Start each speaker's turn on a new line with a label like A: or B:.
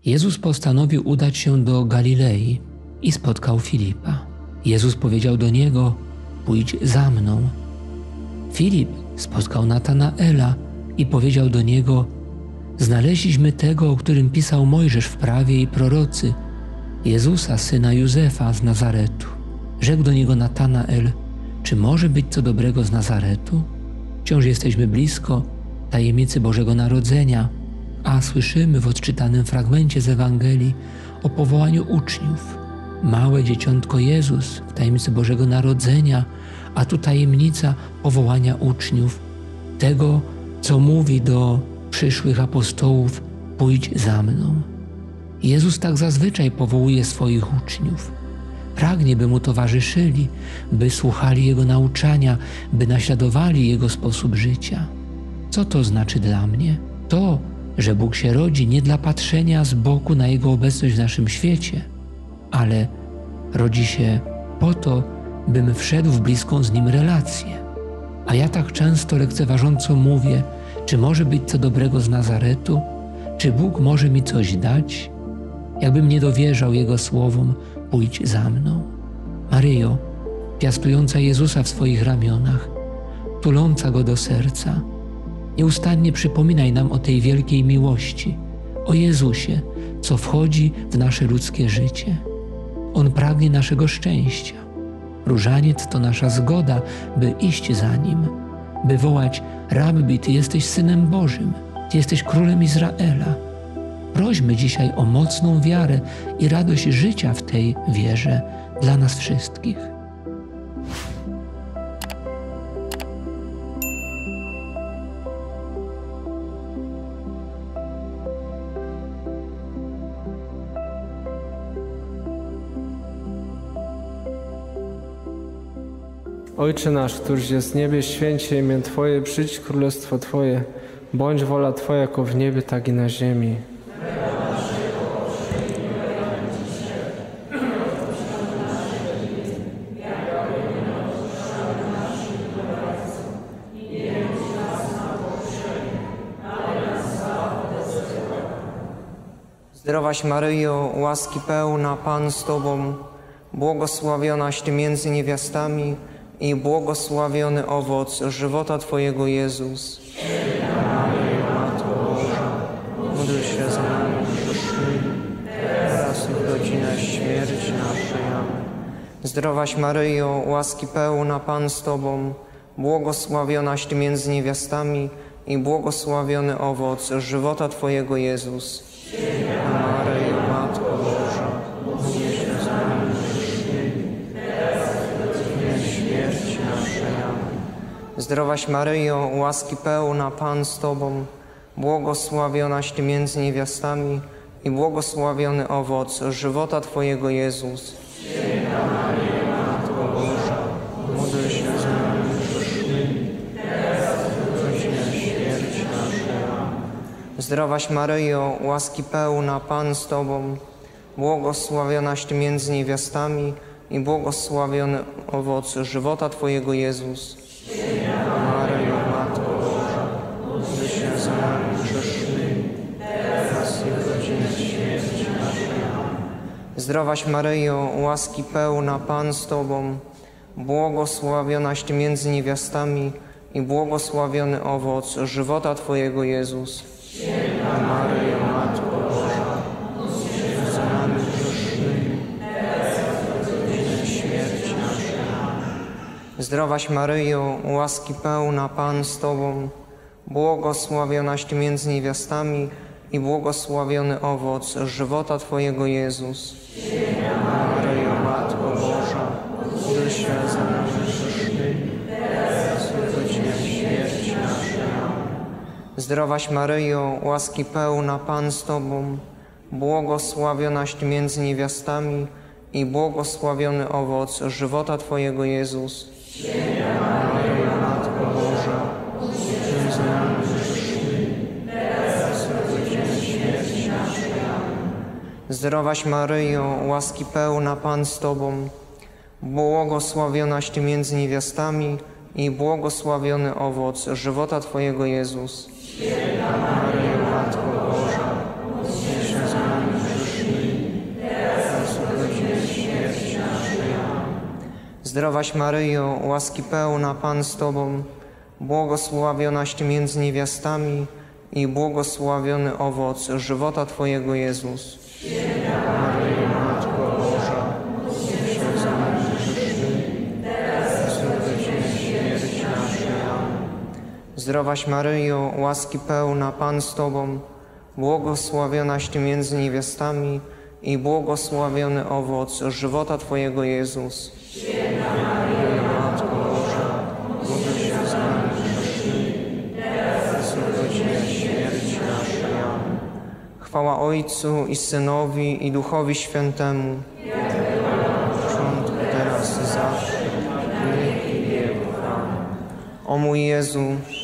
A: Jezus postanowił udać się do Galilei i spotkał Filipa. Jezus powiedział do niego: pójdź za mną. Filip spotkał Natanaela i powiedział do niego: znaleźliśmy tego, o którym pisał Mojżesz w prawie i prorocy, Jezusa, syna Józefa z Nazaretu. Rzekł do niego Natanael: czy może być co dobrego z Nazaretu? Wciąż jesteśmy blisko tajemnicy Bożego Narodzenia, a słyszymy w odczytanym fragmencie z Ewangelii o powołaniu uczniów. Małe dzieciątko Jezus w tajemnicy Bożego Narodzenia, a tu tajemnica powołania uczniów, tego, co mówi do przyszłych apostołów: pójdź za mną. Jezus tak zazwyczaj powołuje swoich uczniów. Pragnie, by Mu towarzyszyli, by słuchali Jego nauczania, by naśladowali Jego sposób życia. Co to znaczy dla mnie? To, że Bóg się rodzi nie dla patrzenia z boku na Jego obecność w naszym świecie, ale rodzi się po to, bym wszedł w bliską z Nim relację. A ja tak często lekceważąco mówię: czy może być co dobrego z Nazaretu? Czy Bóg może mi coś dać? Jakbym nie dowierzał Jego słowom: pójdź za mną. Maryjo, piastująca Jezusa w swoich ramionach, tuląca Go do serca, nieustannie przypominaj nam o tej wielkiej miłości, o Jezusie, co wchodzi w nasze ludzkie życie. On pragnie naszego szczęścia. Różaniec to nasza zgoda, by iść za Nim, by wołać: Rabbi, Ty jesteś Synem Bożym, Ty jesteś Królem Izraela. Prośmy dzisiaj o mocną wiarę i radość życia w tej wierze dla nas wszystkich.
B: Ojcze nasz, któryś jest w niebie, święć się imię Twoje, przyjdź królestwo Twoje, bądź wola Twoja jako w niebie, tak i na ziemi.
C: Zdrowaś Maryjo, łaski pełna, Pan z Tobą, błogosławionaś Ty między niewiastami i błogosławiony owoc żywota Twojego, Jezus. Święta Maryjo, Matko Boża, módl się za nami grzesznymi, teraz i w godzinę śmierci naszej. Amen. Zdrowaś Maryjo, łaski pełna, Pan z Tobą, błogosławionaś Ty między niewiastami i błogosławiony owoc żywota Twojego, Jezus. Święta Maryjo, Matko Boża, módl się za nami grzesznymi, teraz i w godzinę śmierci naszej. Amen. Zdrowaś Maryjo, łaski pełna, Pan z Tobą, błogosławionaś Ty między niewiastami i błogosławiony owoc żywota Twojego, Jezus. Święta Maryjo, Matko Boża, módl się za nami grzesznymi, teraz i w godzinę śmierci naszej. Amen. Zdrowaś Maryjo, łaski pełna, Pan z Tobą, błogosławionaś Ty między niewiastami i błogosławiony owoc żywota Twojego, Jezus. Święta Maryjo, Matko Boża, módl się za nami grzesznymi, teraz i w godzinę śmierci naszej. Amen. Zdrowaś Maryjo, łaski pełna, Pan z Tobą, błogosławionaś Ty między niewiastami i błogosławiony owoc żywota Twojego, Jezus. Święta Maryjo, Matko Boża, módl się za nami grzesznymi, teraz i w godzinę śmierci naszej. Amen. Zdrowaś Maryjo, łaski pełna, Pan z Tobą, błogosławionaś Ty między niewiastami i błogosławiony owoc żywota Twojego, Jezus. Święta Maryjo, Matko Boża, módl się za nami grzesznymi, teraz i w godzinę śmierci naszej. Amen. Zdrowaś Maryjo, łaski pełna, Pan z Tobą, błogosławionaś Ty między niewiastami i błogosławiony owoc żywota Twojego, Jezus. Święta Maryjo, Matko Boża, módl się za nami grzesznymi, teraz i w godzinę śmierci naszej. Amen. Zdrowaś Maryjo, łaski pełna, Pan z Tobą, błogosławionaś Ty między niewiastami i błogosławiony owoc żywota Twojego, Jezus. Święta Maryjo, Matko Boża, módl się za nami Zdrowaś Maryjo, łaski pełna, Pan z Tobą, błogosławionaś Ty między niewiastami i błogosławiony owoc żywota Twojego, Jezus. Maryjo, Matko Boża, módl się za nami grzesznymi, teraz i w godzinę śmierci naszej. Amen. Zdrowaś Maryjo, łaski pełna, Pan z Tobą, błogosławionaś Ty między niewiastami i błogosławiony owoc żywota Twojego, Jezus. Święta Maryjo, Matko Boża, módl się za nami grzesznymi, teraz i w godzinę śmierci naszej. Amen. Chwała Ojcu i Synowi i Duchowi Świętemu, jak była na początku, teraz i zawsze, na wieki wieków. Amen. O mój Jezu,